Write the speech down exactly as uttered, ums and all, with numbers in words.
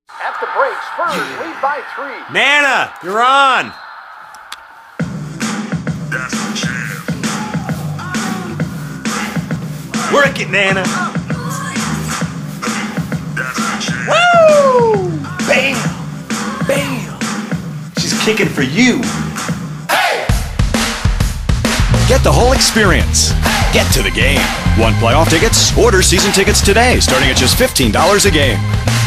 At the break, Spurs lead by three. Nana, you're on. Work it, Nana. Woo! Bam! Bam! She's kicking for you. Hey! Get the whole experience. Get to the game. Want playoff tickets? Order season tickets today, starting at just fifteen dollars a game.